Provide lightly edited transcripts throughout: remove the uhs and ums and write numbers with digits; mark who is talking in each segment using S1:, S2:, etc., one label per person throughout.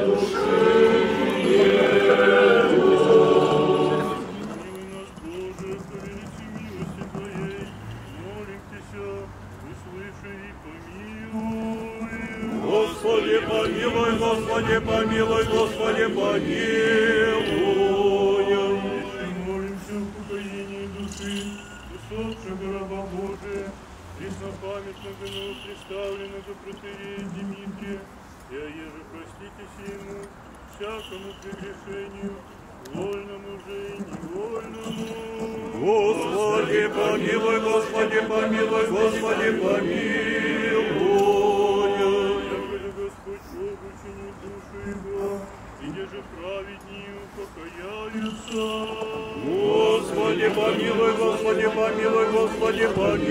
S1: Господи, помилуй, Господи, помилуй, Господи, помилуй.
S2: Молимся в упокоении души усопшего раба Божия, преснопамятного новоприставленного протоиерея Дмитрия, и оеже проститесь ему всякому прегрешению, вольному же и невольному.
S1: Господи, помилуй, Господи, помилуй, Господи, помилуй.
S2: Господь Бог учинит душу его, и где же праведнее упокояются.
S1: Господи, помилуй, Господи, помилуй, Господи,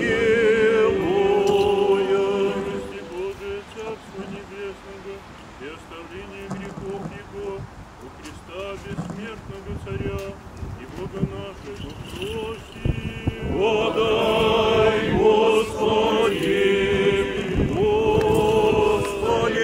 S1: помилуй.
S2: Милости Божие, Царство Небесного, и оставление грехов его у Христа бессмертного Царя и Бога нашего просим.
S1: Подай, Господи, Господи,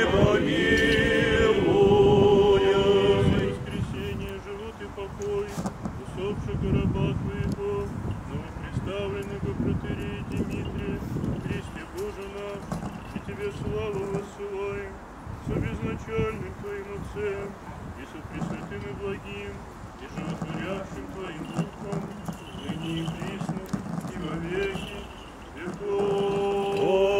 S1: помилуй.
S2: За воскресение, живот и покой усопшего раба Твоего, новоприставленного протоиерея Дмитрия, Христе Боже наш, и Тебе славу воссылаем, со безначальным Твоим Отцем, и со Пресвятым и Благим, и животворящим Твоим Духом, ныне и присно, и во веки веков.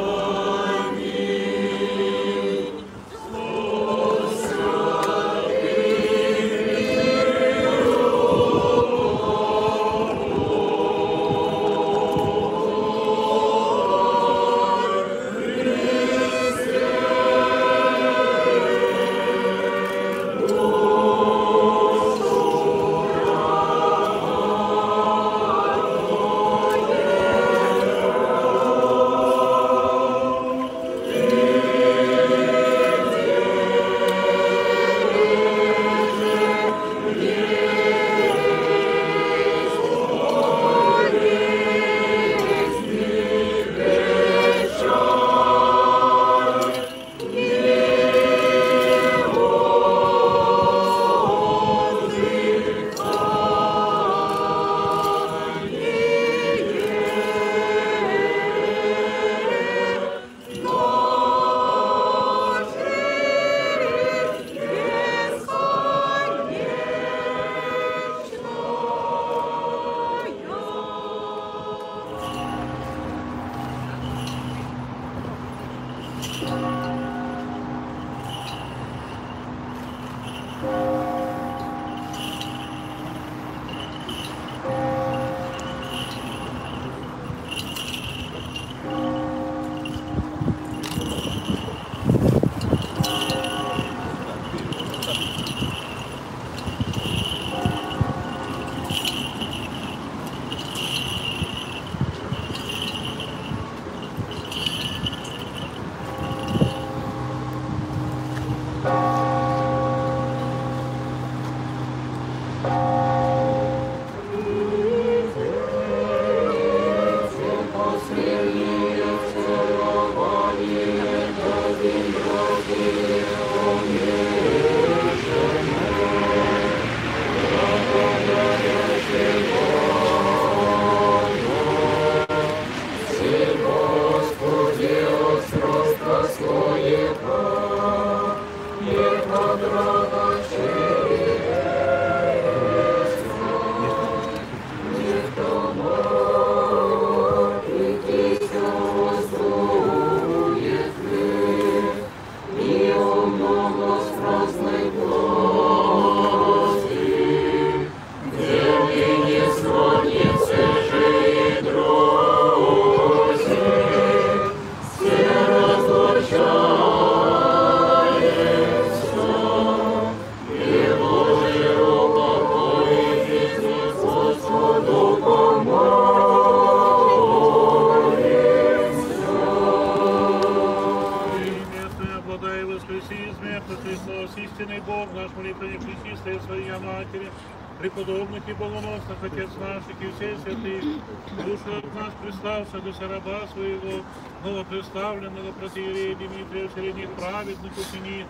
S2: преподобных и полномочных Отец наших и всех святых, душу от нас представься до раба своего, новопредставленного протоиерея Дмитрия, среди праведных учини,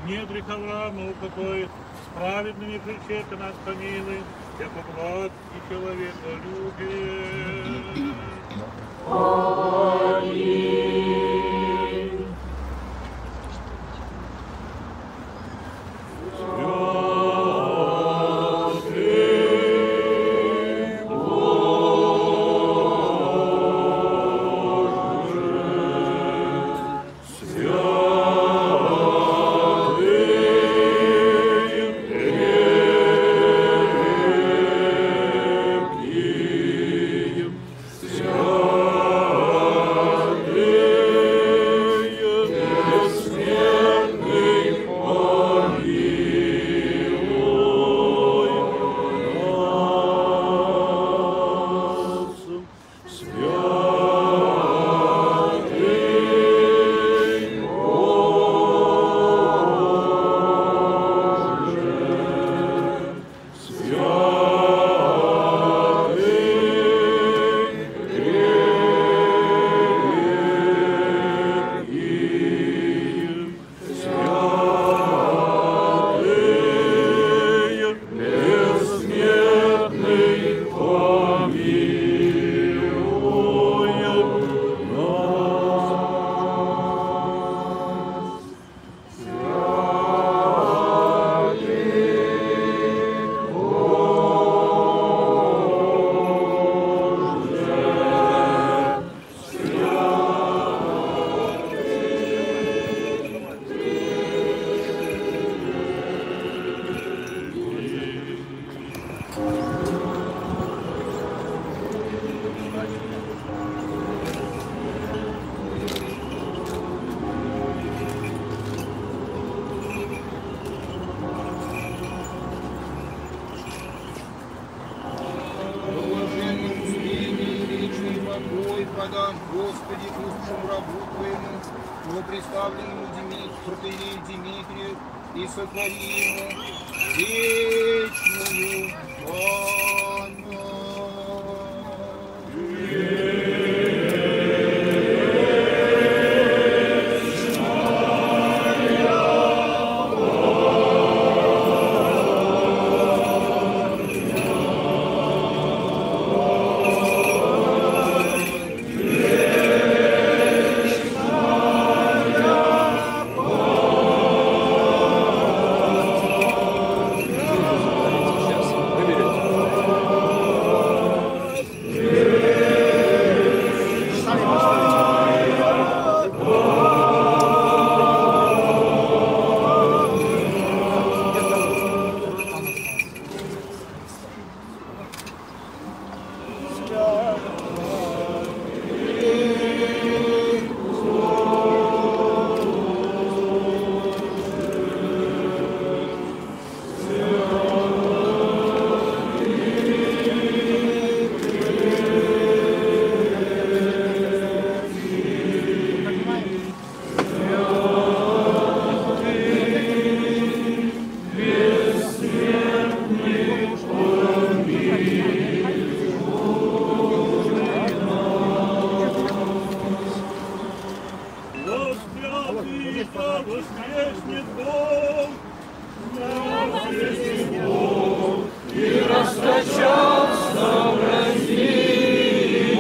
S2: в недрах Авраама упокоит, с праведными причеты нас помилуй, яко благ и человеколюбие.
S3: Аминь.
S4: Господи, устным рабу Твоему, новоприставленному протоиерею Димитрию, и сотвори ему вечную память.
S1: Воскреснет Бог, воскреснет Бог, и расточался в России.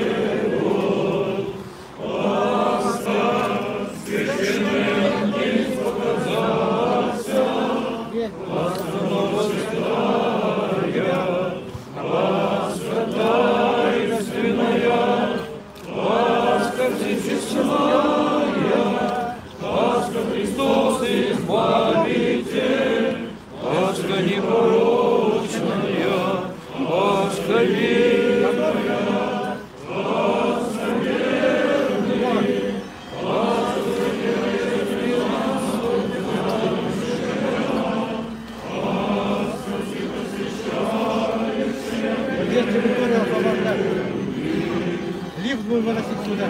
S1: Пасха священник показался, Пасха новосвятая, Пасха таинственная, Пасха всечестная, Пасха Христос Избавитель, Пасха непорочная, Пасха верная, Пасха верная, Пасха верная, Пасха всепосвящающая.
S5: Где территория помогает? Лифт будем выносить сюда.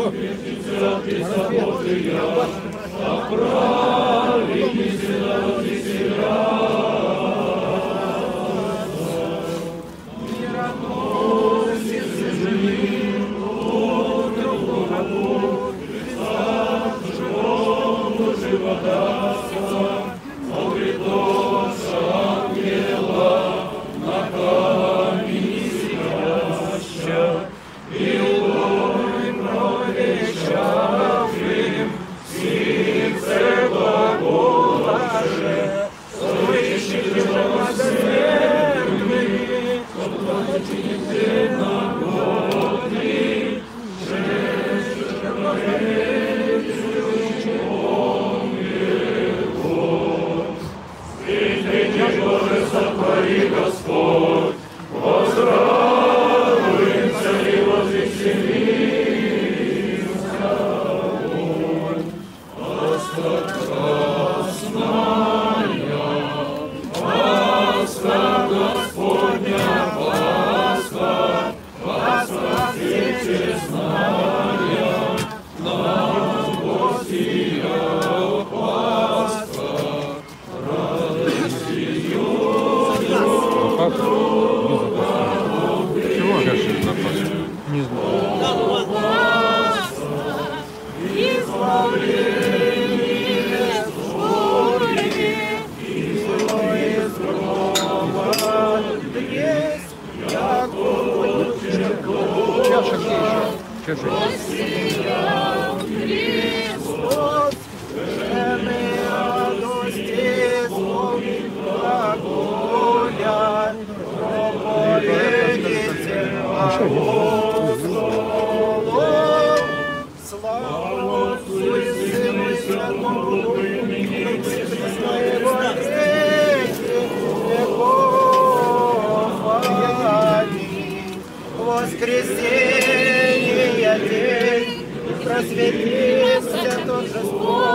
S4: Воскресенье день, просветился тот Господь.